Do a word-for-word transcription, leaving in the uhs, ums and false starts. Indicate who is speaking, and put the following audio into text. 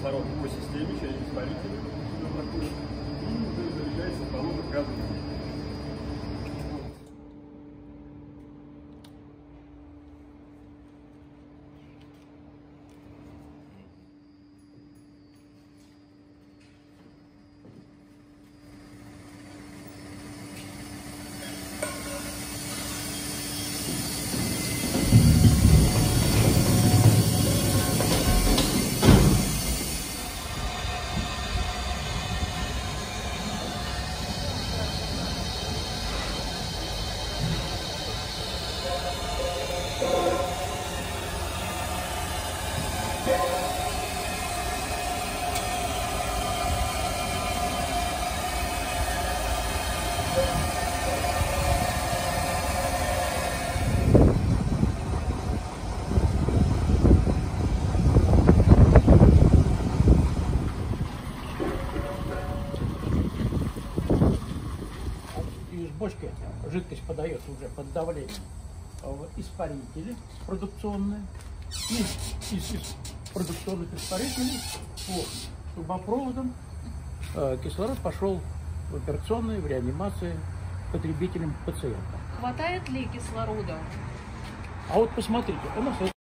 Speaker 1: кислорода по системе через испаритель и заряжается баллон газом.
Speaker 2: Из бочки жидкость подается уже под давлением в испарители продукционные. И из, из продукционных испарителей по трубопроводам э, кислород пошел в операционные, в реанимации потребителям, пациентам.
Speaker 3: Хватает ли кислорода?
Speaker 2: А вот посмотрите, у нас